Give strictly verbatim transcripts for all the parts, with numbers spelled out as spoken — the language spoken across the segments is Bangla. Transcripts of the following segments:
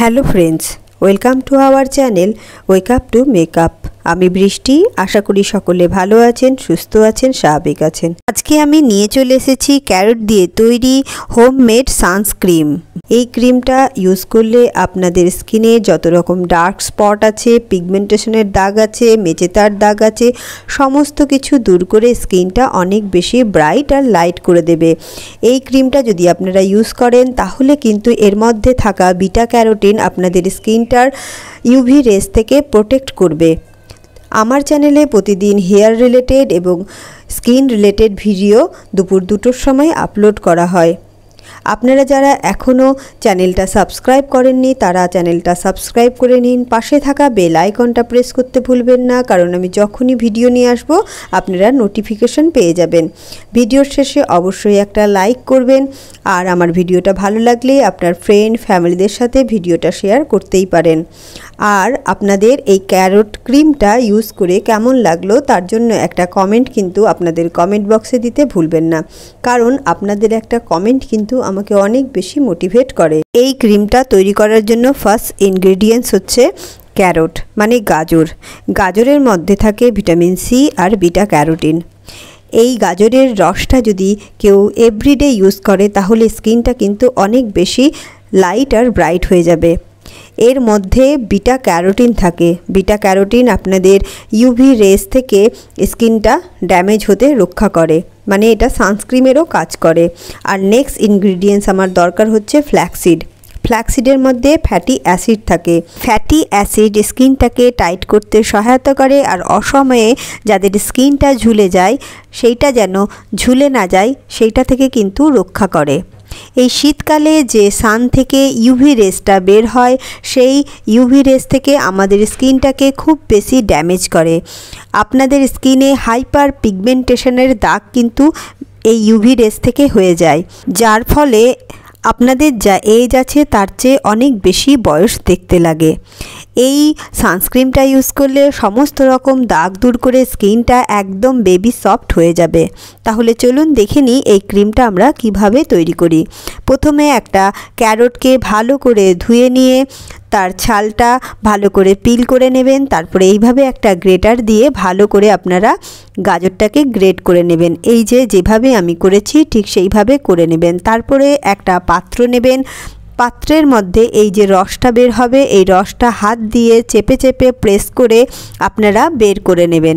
Hello friends, welcome to our channel wake up to makeup. আমি বৃষ্টি, আশা করি সকলে ভালো আছেন, সুস্থ আছেন, স্বাভাবিক আছেন। আজকে আমি নিয়ে চলে এসেছি ক্যারট দিয়ে তৈরি হোমমেড সানস্ক্রিন। এই ক্রিমটা ইউজ করলে আপনাদের স্কিনে যত রকম ডার্ক স্পট আছে, পিগমেন্টেশনের দাগ আছে, মেচেতার দাগ আছে, সমস্ত কিছু দূর করে স্কিনটা অনেক বেশি ব্রাইট আর লাইট করে দেবে। এই ক্রিমটা যদি আপনারা ইউজ করেন তাহলে কিন্তু এর মধ্যে থাকা বিটা ক্যারোটিন আপনাদের স্কিনটার ইউভি রেস থেকে প্রোটেক্ট করবে। আমার চ্যানেলে প্রতিদিন হেয়ার রিলেটেড এবং স্কিন রিলেটেড ভিডিও দুপুর দুটোর সময় আপলোড করা হয়। আপনারা যারা এখনও চ্যানেলটা সাবস্ক্রাইব করেননি তারা চ্যানেলটা সাবস্ক্রাইব করে নিন, পাশে থাকা বেল আইকনটা প্রেস করতে ভুলবেন না, কারণ আমি যখনই ভিডিও নিয়ে আসব আপনারা নোটিফিকেশন পেয়ে যাবেন। ভিডিওর শেষে অবশ্যই একটা লাইক করবেন, আর আমার ভিডিওটা ভালো লাগলে আপনার ফ্রেন্ড ফ্যামিলিদের সাথে ভিডিওটা শেয়ার করতেই পারেন। আর আপনাদের এই ক্যারট ক্রিমটা ইউজ করে কেমন লাগলো তার জন্য একটা কমেন্ট কিন্তু আপনাদের কমেন্ট বক্সে দিতে ভুলবেন না, কারণ আপনাদের একটা কমেন্ট কিন্তু আমাকে অনেক বেশি মোটিভেট করে। এই ক্রিমটা তৈরি করার জন্য ফার্স্ট ইনগ্রেডিয়েন্টস হচ্ছে ক্যারট মানে গাজর। গাজরের মধ্যে থাকে ভিটামিন সি আর বিটা ক্যারোটিন। এই গাজরের রসটা যদি কেউ এভরিডে ইউজ করে তাহলে স্কিনটা কিন্তু অনেক বেশি লাইট আর ব্রাইট হয়ে যাবে। এর মধ্যে বিটা ক্যারোটিন থাকে। বিটা ক্যারোটিন আপনাদের ইউভি রেস থেকে স্কিনটা ড্যামেজ হতে রক্ষা করে, মানে এটা সানস্ক্রিনেরও কাজ করে। আর নেক্সট ইনগ্রিডিয়েন্টস আমার দরকার হচ্ছে ফ্ল্যাক্সিড। ফ্ল্যাক্সিডের মধ্যে ফ্যাটি অ্যাসিড থাকে। ফ্যাটি অ্যাসিড স্কিনটাকে টাইট করতে সহায়তা করে, আর অসময়ে যাদের স্কিনটা ঝুলে যায় সেইটা যেন ঝুলে না যায় সেইটা থেকে কিন্তু রক্ষা করে। এই শীতকালে যে সান থেকে ইউভি রেসটা বের হয় সেই ইউভি রেস থেকে আমাদের স্কিনটাকে খুব বেশি ড্যামেজ করে। আপনাদের স্কিনে হাইপার পিগমেন্টেশনের দাগ কিন্তু এই ইউভি রেস থেকে হয়ে যায়, যার ফলে আপনাদের যা এজ আছে তার চেয়ে অনেক বেশি বয়স দেখতে লাগে। এই সানস্ক্রিনটা ইউজ করলে সমস্ত রকম দাগ দূর করে স্কিনটা একদম বেবি সফট হয়ে যাবে। তাহলে চলুন দেখে নিই এই ক্রিমটা আমরা কিভাবে তৈরি করি। প্রথমে একটা ক্যারটকে ভালো করে ধুয়ে নিয়ে তার ছালটা ভালো করে পিল করে নেবেন। তারপরে এইভাবে একটা গ্রেটার দিয়ে ভালো করে আপনারা গাজরটাকে গ্রেট করে নেবেন। এই যে যেভাবে আমি করেছি ঠিক সেইভাবে করে নেবেন। তারপরে একটা পাত্র নেবেন। পাত্রের মধ্যে এই যে রসটা বের হবে এই রসটা হাত দিয়ে চেপে চেপে প্রেস করে আপনারা বের করে নেবেন।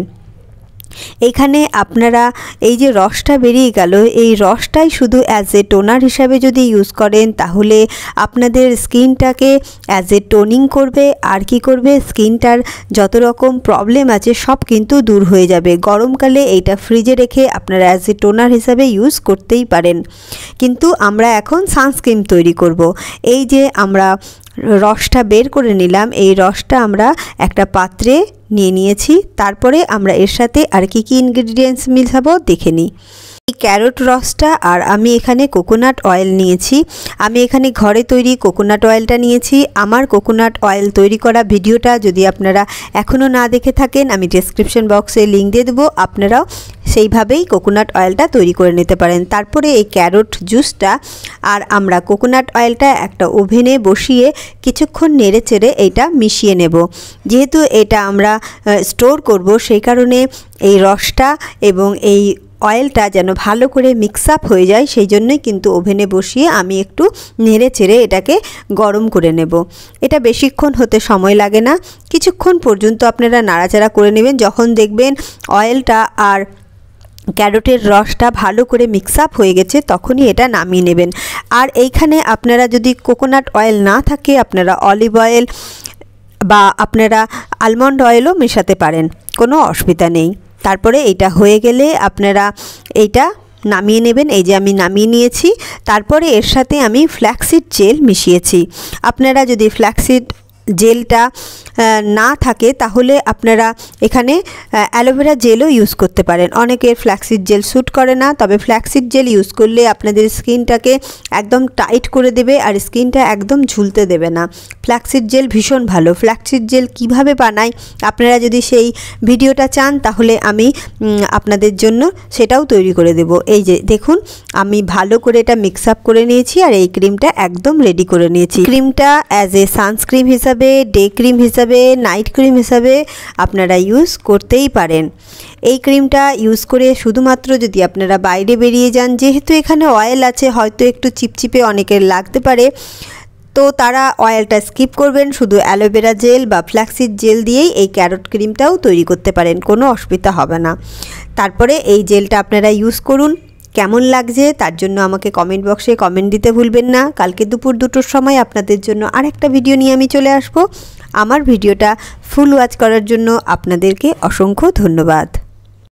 এখানে আপনারা এই যে রসটা বেরিয়ে গেল এই রসটাই শুধু অ্যাজ এ টোনার হিসাবে যদি ইউজ করেন তাহলে আপনাদের স্কিনটাকে অ্যাজ এ টোনিং করবে। আর কি করবে, স্কিনটার যত রকম প্রবলেম আছে সব কিন্তু দূর হয়ে যাবে। গরমকালে এইটা ফ্রিজে রেখে আপনারা অ্যাজ এ টোনার হিসাবে ইউজ করতেই পারেন। কিন্তু আমরা এখন সানস্ক্রিন তৈরি করব। এই যে আমরা রসটা বের করে নিলাম, এই রসটা আমরা একটা পাত্রে নিয়ে নিয়েছি। তারপরে আমরা এর সাথে আর কি কি ইনগ্রেডিয়েন্টস মিশাবো দেখে নিই। এই ক্যারট রসটা আর আমি এখানে কোকোনাট অয়েল নিয়েছি। আমি এখানে ঘরে তৈরি কোকোনাট অয়েলটা নিয়েছি। আমার কোকোনাট অয়েল তৈরি করা ভিডিওটা যদি আপনারা এখনও না দেখে থাকেন আমি ডেসক্রিপশন বক্সে লিঙ্ক দিয়ে দেবো, আপনারাও সেইভাবেই কোকোনাট অয়েলটা তৈরি করে নিতে পারেন। তারপরে এই ক্যারট জুসটা আর আমরা কোকোনাট অয়েলটা একটা ওভেনে বসিয়ে কিছুক্ষণ নেড়ে চেড়ে এইটা মিশিয়ে নেব। যেহেতু এটা আমরা স্টোর করব সেই কারণে এই রসটা এবং এই অয়েলটা যেন ভালো করে মিক্স আপ হয়ে যায় সেই জন্যই কিন্তু ওভেনে বসিয়ে আমি একটু নেড়ে চেড়ে এটাকে গরম করে নেব। এটা বেশিক্ষণ হতে সময় লাগে না, কিছুক্ষণ পর্যন্ত আপনারা নাড়াচাড়া করে নেবেন। যখন দেখবেন অয়েলটা আর ক্যারটের রসটা ভালো করে মিক্স আপ হয়ে গেছে তখনই এটা নামিয়ে নেবেন। আর এইখানে আপনারা যদি কোকোনাট অয়েল না থাকে আপনারা অলিভ অয়েল বা আপনারা আলমন্ড অয়েলও মেশাতে পারেন, কোনো অসুবিধা নেই। তারপরে এটা হয়ে গেলে আপনারা এইটা নামিয়ে নেবেন। এই যে আমি নামিয়ে নিয়েছি। তারপরে এর সাথে আমি ফ্ল্যাক্সিড জেল মিশিয়েছি। আপনারা যদি ফ্ল্যাক্সিড জেলটা না থাকে তাহলে আপনারা এখানে অ্যালোভেরা জেলও ইউজ করতে পারেন। অনেকের ফ্ল্যাক্সিড জেল স্যুট করে না, তবে ফ্ল্যাক্সিড জেল ইউজ করলে আপনাদের স্কিনটাকে একদম টাইট করে দেবে আর স্কিনটা একদম ঝুলতে দেবে না। ফ্ল্যাক্সিড জেল ভীষণ ভালো। ফ্ল্যাক্সিড জেল কিভাবে বানাই আপনারা যদি সেই ভিডিওটা চান তাহলে আমি আপনাদের জন্য সেটাও তৈরি করে দেব। এই যে দেখুন আমি ভালো করে এটা মিক্স আপ করে নিয়েছি আর এই ক্রিমটা একদম রেডি করে নিয়েছি। ক্রিমটা অ্যাজ এ সানস্ক্রিন হিসাবে, ডে ক্রিম হিসাবে, নাইট ক্রিম হিসাবে আপনারা ইউজ করতেই পারেন। এই ক্রিমটা ইউজ করে শুধুমাত্র যদি আপনারা বাইরে বেরিয়ে যান, যেহেতু এখানে অয়েল আছে হয়তো একটু চিপচিপে অনেকের লাগতে পারে, তো তারা অয়েলটা স্কিপ করবেন, শুধু অ্যালোভেরা জেল বা ফ্ল্যাক্সিড জেল দিয়েই এই ক্যারট ক্রিমটাও তৈরি করতে পারেন, কোনো অসুবিধা হবে না। তারপরে এই জেলটা আপনারা ইউজ করুন। কেমন লাগছে তার জন্য আমাকে কমেন্ট বক্সে কমেন্ট দিতে ভুলবেন না। কালকে দুপুর দুটোর সময় আপনাদের জন্য আরেকটা ভিডিও নিয়ে আমি চলে আসব। আমার ভিডিওটা ফুল ওয়াচ করার জন্য আপনাদেরকে অসংখ্য ধন্যবাদ।